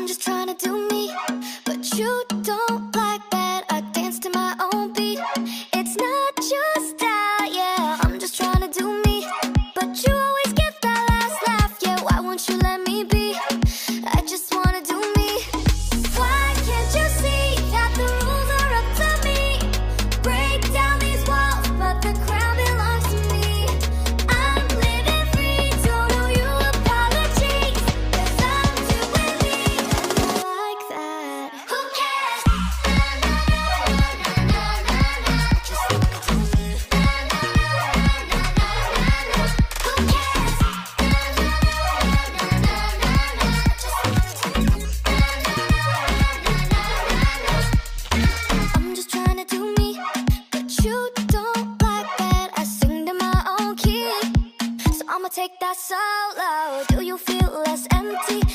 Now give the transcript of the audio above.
I'm just trying to do me, but you don't like that I dance to my own beat. It's not just that, yeah. I'm just trying to do me, but you always get that last laugh. Yeah, why won't you let me be? I just wanna do me. Why can't you see that the rules are up to me? Break down these walls, but the crown belongs to me. I'm living free, don't owe you apologies, 'cause I'm doing me, and I like that. Who cares? Just let me do me. Who cares? I'm just trying to do me, but you don't like that I sing to my own key. So I'ma take that solo. Do you feel less empty?